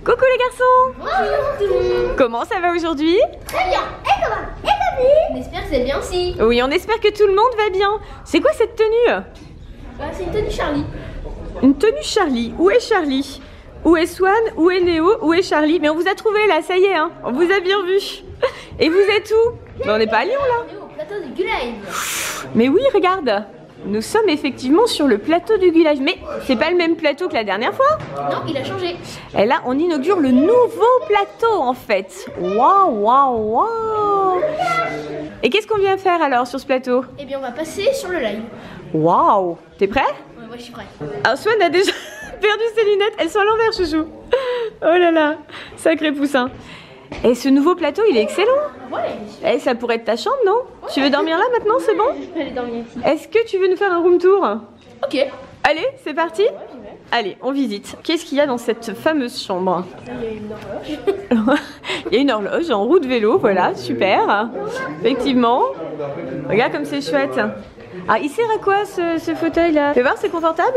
Coucou les garçons. Bonjour tout le monde. Comment ça va aujourd'hui? Très bien. Et comment? Et ta vie? On espère que c'est bien aussi. Oui, on espère que tout le monde va bien. C'est quoi cette tenue? C'est une tenue Charlie. Une tenue Charlie. Où est Charlie? Où est Swan? Où est Néo? Où est Charlie? Mais on vous a trouvé là, ça y est, hein. On vous a bien vu. Et vous êtes où? Mais on n'est pas à Lyon là. On est au plateau du Gulaï. Mais oui, regarde. Nous sommes effectivement sur le plateau du Gulage. Mais c'est pas le même plateau que la dernière fois. Non, il a changé. Et là, on inaugure le nouveau plateau en fait. Waouh, waouh, waouh. Et qu'est-ce qu'on vient faire alors sur ce plateau? Eh bien, on va passer sur le live. Waouh. T'es prêt? Ouais, moi je suis prêt. Alors Swan a déjà perdu ses lunettes. Elles sont à l'envers, chouchou. Oh là là. Sacré poussin. Et ce nouveau plateau, il est excellent. Ouais. Et ça pourrait être ta chambre, non? Tu veux dormir là maintenant, c'est bon? Je vais aller dormir ici. Est-ce que tu veux nous faire un room tour? Ok. Allez, c'est parti. Allez, on visite. Qu'est-ce qu'il y a dans cette fameuse chambre? Il y a une horloge. Il y a une horloge en roue de vélo, voilà, super. Effectivement. Regarde comme c'est chouette. Ah, il sert à quoi ce fauteuil-là? Fais voir, c'est confortable?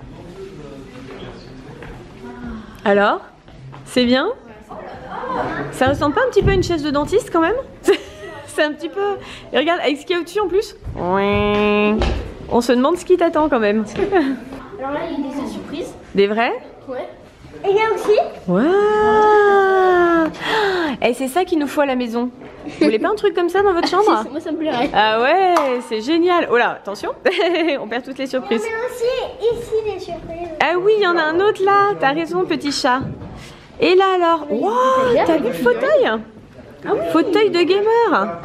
Alors? C'est bien? Ça ressemble pas un petit peu à une chaise de dentiste quand même? C'est un petit peu... Et regarde, avec ce qu'il y a au-dessus en plus. On se demande ce qui t'attend quand même. Alors là, il y a des surprises. Des vrais? Ouais. Et il y a aussi. Waouh! Et c'est ça qu'il nous faut à la maison. Vous voulez pas un truc comme ça dans votre chambre? Moi, ça me plairait. Ah ouais, c'est génial. Oh là, attention, on perd toutes les surprises. Mais aussi ici des surprises. Ah oui, il y en a un autre là. T'as raison, petit chat. Et là alors, waouh, t'as vu le fauteuil? Fauteuil de gamer.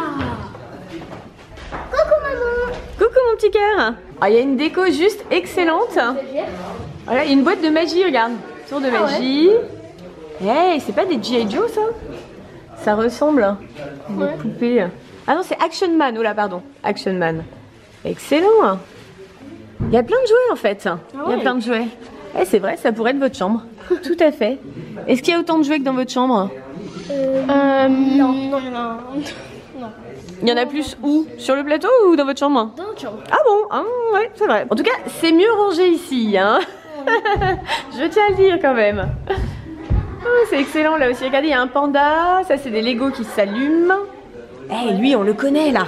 Coucou maman. Coucou mon petit cœur. Ah, il y a une déco juste excellente. Voilà, il y a une boîte de magie, regarde. Tour de magie. Hey, c'est pas des G.I. Joe ça? Ça ressemble à des poupées. Ah non, c'est Action Man. Oh là, pardon. Action Man. Excellent. Il y a plein de jouets en fait. Il y a plein de jouets. Eh, c'est vrai, ça pourrait être votre chambre. Tout à fait. Est-ce qu'il y a autant de jouets que dans votre chambre? Non, il y en a. Non. Il y en a plus où? Sur le plateau ou dans votre chambre? Dans notre chambre. Ah bon? Ah, ouais, c'est vrai. En tout cas, c'est mieux rangé ici, hein. Je tiens à le dire quand même. Oh, c'est excellent là aussi. Regardez, il y a un panda. Ça, c'est des Lego qui s'allument. Eh, lui, on le connaît là.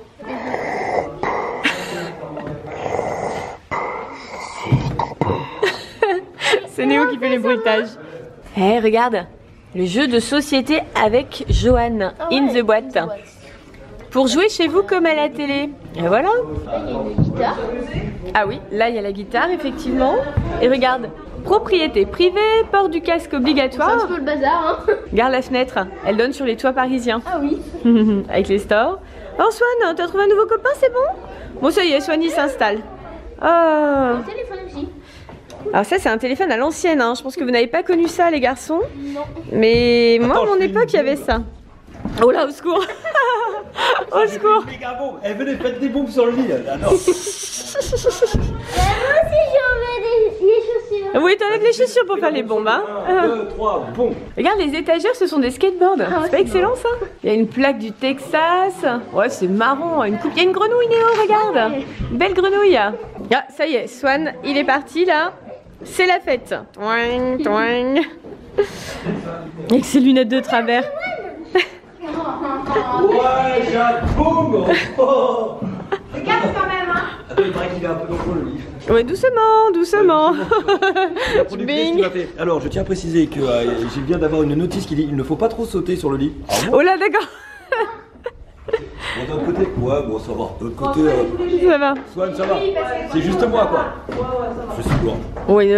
C'est Néo qui fait les bruitages. Eh, regarde. Le jeu de société avec Johan. In the boîte. Pour jouer chez vous comme à la télé. Et voilà. Là, il y a une guitare. Ah oui, là il y a la guitare effectivement. Et regarde, propriété privée, port du casque C'est un obligatoire. petit peu le bazar, hein. Regarde la fenêtre, elle donne sur les toits parisiens. Ah oui. Avec les stores. Oh Swan, t'as trouvé un nouveau copain, c'est bon? Bon ça y est, Swan il s'installe. Oh. Un téléphone aussi. Alors ça c'est un téléphone à l'ancienne, hein. Je pense que vous n'avez pas connu ça les garçons. Non. Mais moi à mon époque il y avait ça. Oh là, au secours. Au secours. Méga bombe. Eh, venez, faites des bombes sur le lit. Ah, non. Moi aussi, j'enlève les chaussures. Oui, t'enlèves les chaussures pour faire les bombes, hein. 1, 2, 3, boum. Regarde, les étagères, ce sont des skateboards. C'est pas excellent ça? Il y a une plaque du Texas. Ouais, c'est marrant. Une coupe. Il y a une grenouille, Néo, regarde. Une belle grenouille. Ah, ça y est, Swan, il est parti là. C'est la fête. Toing, toing. Avec ses lunettes de travers. Ouais, Jacques, boum. Oh. Regarde quand même, hein. Attends, il paraît qu'il est un peu dangereux le lit. Ouais, doucement, doucement. La productrice qui m'a fait. Alors, je tiens à préciser que je viens d'avoir une notice qui dit il ne faut pas trop sauter sur le lit. Ah bon? Oh là, d'accord. Bon, d'un côté, ouais, bon, ça va. De l'autre côté, Ça va. Swan, ça va. C'est juste moi, quoi. Je suis lourd. Oui,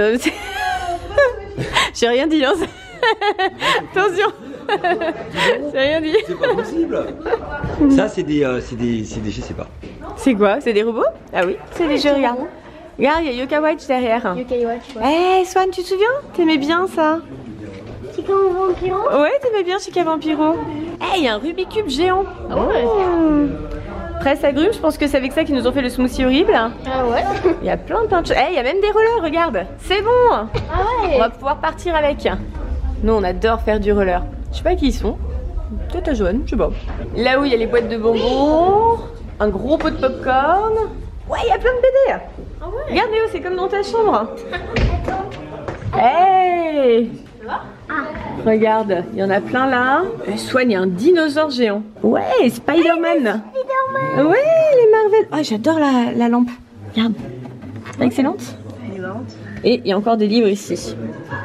j'ai rien dit, hein. Attention. J'ai rien dit. C'est pas possible. Ça, c'est des, je sais pas. C'est quoi? C'est des robots? Ah oui, c'est des jeux, regarde. Regarde, il y a Yoka Watch derrière. Yokai Watch, ouais. Eh, Swan, tu te souviens? T'aimais bien ça? C'est comme un vampiro. Ouais, t'aimais bien Chica Vampiro. Eh, il y a un Rubik's Cube géant. Ah ouais. Presse agrumes, je pense que c'est avec ça qu'ils nous ont fait le smoothie horrible. Ah ouais. Il y a plein de choses. Eh, il y a même des rollers, regarde. C'est bon. Ah ouais. On va pouvoir partir avec. Nous, on adore faire du roller. Je sais pas qui ils sont. Peut-être à Joanne, je sais pas. Là où il y a les boîtes de bonbons, un gros pot de popcorn. Ouais, il y a plein de BD. Ah ouais. Regarde Léo, c'est comme dans ta chambre. Hey! Regarde, il y en a plein là. Swan, il y a un dinosaure géant. Ouais, Spider-Man. Ouais, les Marvel. Ah, j'adore la lampe. Regarde. Excellente. Et il y a encore des livres ici.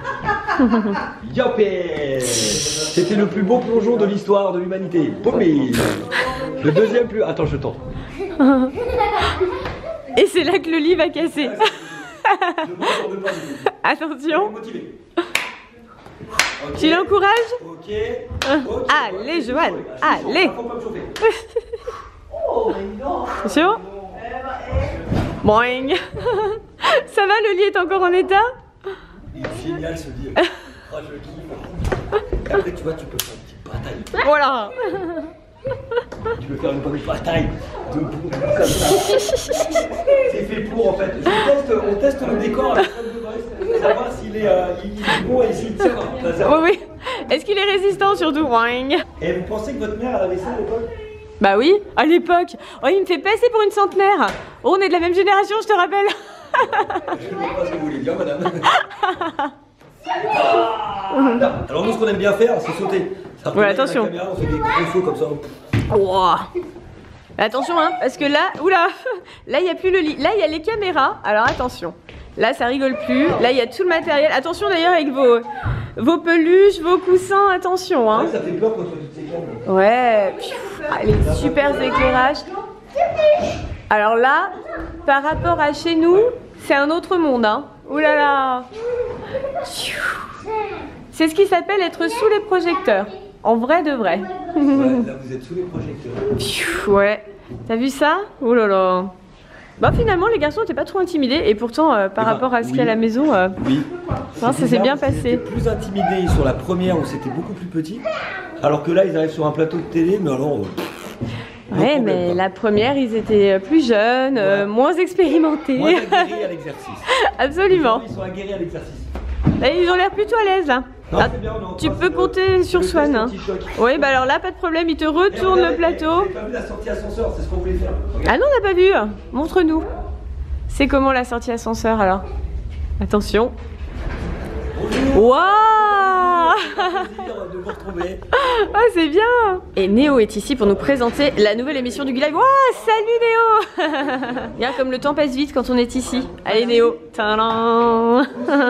Yopé! C'était le plus beau plongeon de l'histoire de l'humanité. Pommé! Le deuxième plus... Attends, je tente. Et c'est là que le lit va casser. Attention. Okay. Tu l'encourages? Ok. Allez, Johan. Allez. Attention. Boing. Ça va, le lit est encore en état? Il est génial ce lit. Oh, je le kiffe. Et après, tu vois, tu peux faire une petite bataille. Voilà. Tu peux faire une bonne bataille de boum comme ça. C'est fait pour en fait. On teste le décor avec le Boris. Savoir s'il est bon et s'il tient. Oui. Est-ce qu'il est résistant surtout? Et vous pensez que votre mère elle avait ça à l'époque? Bah oui, à l'époque. Oh, il me fait passer pour une centenaire. Oh, on est de la même génération, je te rappelle. Je ne sais pas ce que vous voulez dire, madame. Alors nous, ce qu'on aime bien faire, c'est sauter. Ouais, attention. La caméra, on fait des gros sauts comme ça. Wow. Attention, hein, parce que là, oula, là il n'y a plus le lit. Là il y a les caméras. Alors attention. Là ça rigole plus. Là il y a tout le matériel. Attention d'ailleurs avec vos peluches, vos coussins. Attention, hein. Ouais, ça fait peur quand on fait toutes ces câbles. Ouais. Les super éclairages. Alors là, par rapport à chez nous, c'est un autre monde, hein. Ouh là là. C'est ce qui s'appelle être sous les projecteurs. En vrai de vrai. Ouais, là vous êtes sous les projecteurs. Ouais. T'as vu ça? Oh là là. Bah finalement les garçons n'étaient pas trop intimidés et pourtant par rapport à ce qu'il y a à la maison, oui. Ça s'est bien passé. Ils étaient plus intimidés sur la première où c'était beaucoup plus petit, alors que là ils arrivent sur un plateau de télé, mais alors... ouais, mais la première ils étaient plus jeunes, voilà. Moins expérimentés. Moins aguerris à l'exercice. Absolument. Ils sont aguerris à l'exercice. Là, ils ont l'air plutôt à l'aise là. Non, ah, bien, tu peux compter sur Swan. Hein. Oui, bah alors là, pas de problème, il te retourne le plateau. Vous n'avez pas vu la sortie ascenseur, c'est ce qu'on voulait faire. Ah non, on n'a pas vu. Montre-nous. C'est comment la sortie ascenseur alors? Attention. Waouh! De vous retrouver. Ah, c'est bien! Et Néo est ici pour nous présenter la nouvelle émission du Guy Live. Waouh! Salut Néo! Regarde comme le temps passe vite quand on est ici. Allez Néo! Tadam.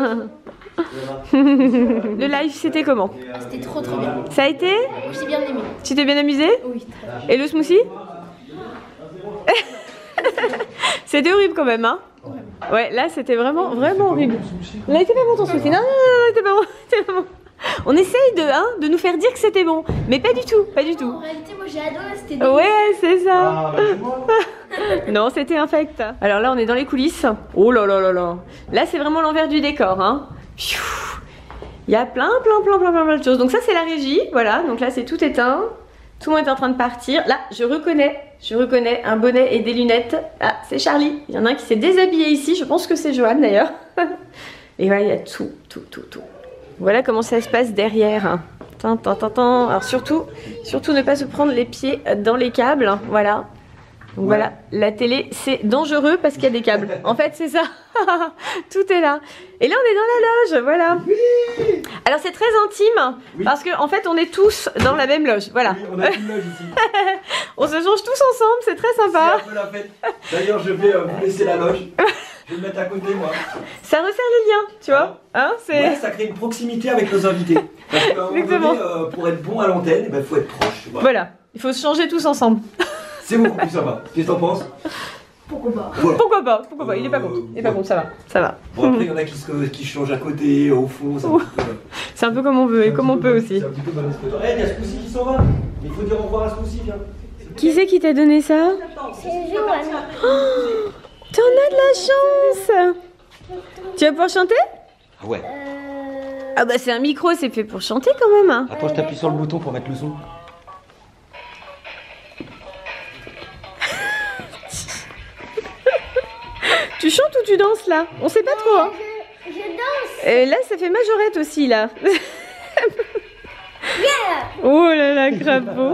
Le live, c'était comment? C'était trop bien. Ça a été? J'ai bien aimé. Tu t'es bien amusé? Oui, très bien. Et le smoothie? C'était horrible quand même, hein? Ouais, là c'était vraiment horrible. Il a été pas bon ton smoothie. Non, c'était pas bon, c'était pas bon. On essaye de nous faire dire que c'était bon, mais pas du tout, pas du tout. En réalité, moi j'ai adoré, c'était délicieux. Ouais, c'est ça. Non, c'était infect. Alors là, on est dans les coulisses. Oh là là là là. Là, c'est vraiment l'envers du décor, hein. Il y a plein de choses. Donc ça, c'est la régie, voilà. Donc là, c'est tout éteint. Tout le monde est en train de partir. Là, je reconnais un bonnet et des lunettes. Ah, c'est Charlie. Il y en a un qui s'est déshabillé ici. Je pense que c'est Johan d'ailleurs. Et voilà, il y a tout. Voilà comment ça se passe derrière. Alors surtout ne pas se prendre les pieds dans les câbles. Voilà. Donc voilà, la télé, c'est dangereux parce qu'il y a des câbles. En fait, c'est ça. Tout est là. Et là, on est dans la loge, voilà. Oui. Alors, c'est très intime parce qu'en fait, on est tous dans la même loge. Voilà. Oui, on a une loge ici. On se change tous ensemble, c'est très sympa. C'est un peu la fête. D'ailleurs, je vais vous laisser la loge. Je vais me mettre à côté, moi. Ça resserre les liens, tu vois. Hein, ouais, ça crée une proximité avec nos invités. Parce qu'à un moment donné, pour être bon à l'antenne, il faut être proche. Voilà, il faut se changer tous ensemble. C'est beaucoup plus sympa. Qu'est-ce que t'en penses? Pourquoi pas? Voilà. Pourquoi pas? Il est pas contre. Il est pas contre, ça va. Bon, après, il y en a qui changent à côté, au fond. C'est un peu comme on veut et comme on peut aussi. C'est un petit peu dans l'esprit. Il y a Smoothie qui s'en va. Il faut dire au revoir à Smoothie, viens. Qui c'est qui t'a donné ça? C'est Johan. Oh, t'en as de la chance. Tu vas pouvoir chanter? Ah ouais. Ah bah c'est un micro, c'est fait pour chanter quand même. Attends, je t'appuie sur le bouton pour mettre le son. Tu chantes ou tu danses là? On sait pas trop. Hein. Je danse. Et là, ça fait majorette aussi là. Yeah. Oh là là, crapaud.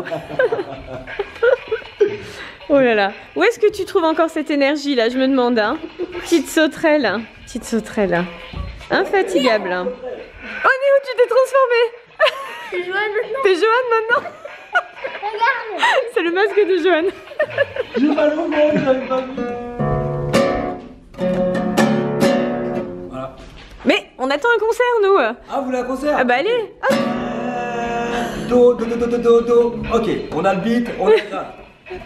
Oh là là. Où est-ce que tu trouves encore cette énergie là? Je me demande. Hein. Petite sauterelle. Petite sauterelle. Infatigable. Oh Néo, tu t'es transformé. Je suis Joanne maintenant. T'es Joanne maintenant. Regarde. C'est le masque de Joanne. J'ai mal au ventre, j'avais pas vu. Voilà. Mais on attend un concert, nous. Ah, vous voulez un concert? Ah bah allez. Hop. Do. Ok, on a le beat, on est là.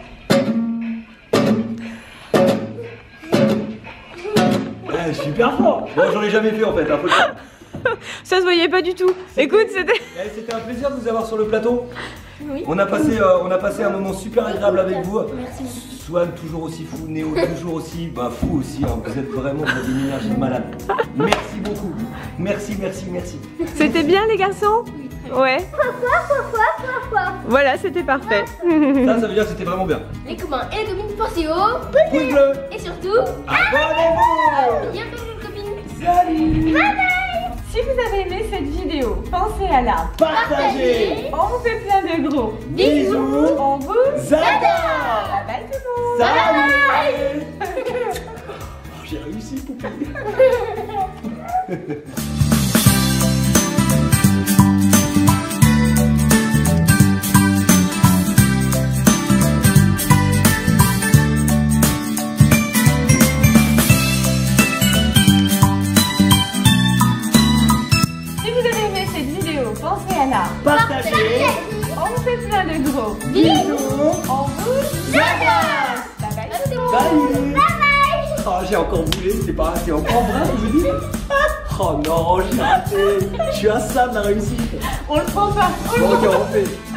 Ouais, super fort. Bon, j'en ai jamais fait en fait, un peu. Ça se voyait pas du tout. Écoute, c'était... C'était un plaisir de vous avoir sur le plateau. Oui. On a passé un moment super agréable avec vous. Merci. Swan toujours aussi fou, Néo toujours aussi fou aussi. Hein. Vous êtes vraiment une énergie de malade. Merci beaucoup. Merci. C'était bien les garçons? Ouais. Voilà, c'était parfait. Ça veut dire que c'était vraiment bien. Les copains et les copines, pensez au Pouce bleu. et surtout, Abonnez-vous. bientôt les copines. Salut. Si vous avez aimé cette vidéo, pensez à la Partagez. On vous fait plein de gros Bisous. On vous Zada. Bye bye tout le monde. Salut. Oh, j'ai réussi, poupée. Si vous avez aimé cette vidéo, pensez à la Partagez. On vous fait plein de gros Bisous. On vous Zada. Bye bye tout le monde. Salut. Oh, j'ai encore bougé, c'est encore vrai, je vous dis. Oh non, j'ai raté. Je suis à ça de la réussite. On le prend pas. Bon, ok, on refait.